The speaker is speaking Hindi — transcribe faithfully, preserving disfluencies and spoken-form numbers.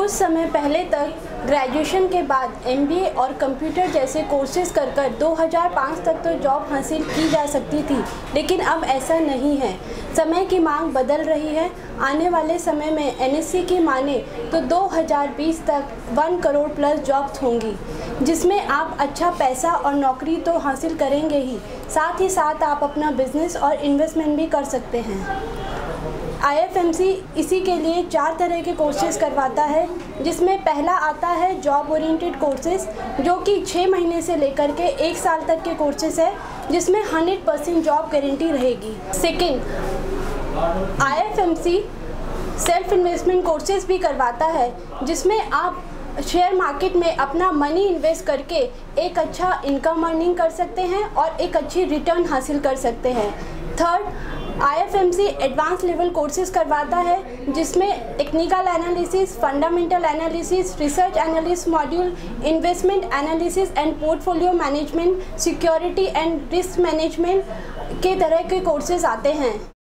कुछ समय पहले तक ग्रेजुएशन के बाद एमबीए और कंप्यूटर जैसे कोर्सेज कर कर दो हज़ार पाँच तक तो जॉब हासिल की जा सकती थी, लेकिन अब ऐसा नहीं है। समय की मांग बदल रही है। आने वाले समय में एनएससी की माने तो दो हज़ार बीस तक वन करोड़ प्लस जॉब्स होंगी, जिसमें आप अच्छा पैसा और नौकरी तो हासिल करेंगे ही, साथ ही साथ आप अपना बिजनेस और इन्वेस्टमेंट भी कर सकते हैं। आई एफ एम सी इसी के लिए चार तरह के कोर्सेज करवाता है, जिसमें पहला आता है जॉब ओरिएंटेड कोर्सेज, जो कि छः महीने से लेकर के एक साल तक के कोर्सेज है, जिसमें हंड्रेड परसेंट जॉब गारंटी रहेगी। Second, I F M C self investment courses भी करवाता है, जिसमें आप शेयर मार्केट में अपना मनी इन्वेस्ट करके एक अच्छा इनकम अर्निंग कर सकते हैं और एक अच्छी रिटर्न हासिल कर सकते हैं। Third, I F M C advance level courses करवाता है, जिसमें technical analysis, fundamental analysis, research analyst module, investment analysis and portfolio management, security and risk management के तरह के कोर्सेज आते हैं।